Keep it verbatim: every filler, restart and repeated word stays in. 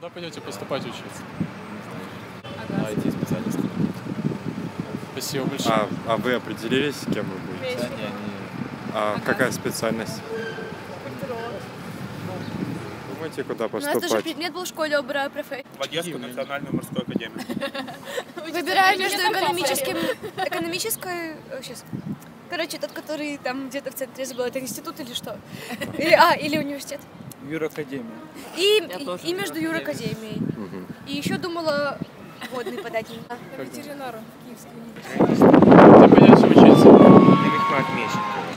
Куда пойдете поступать учиться? На ай ти-специалиста. Спасибо большое. А, а вы определились, кем вы будете? Да, не, они... А какая специальность? Думаете, куда У нас даже поступать? предмет был в школе, обираю профессию. В Одесскую национальную морскую академию. Выбираю между экономическим, экономической, сейчас, короче, тот, который там где-то в центре, я забыла, это институт или что? Или, а, или университет. Юракадемия. И, и, и между юракадемией. Мгм. И еще думала водный подать. Ветеринара, Киевский университет. Где пойдете учиться? На мехмат Мещенко.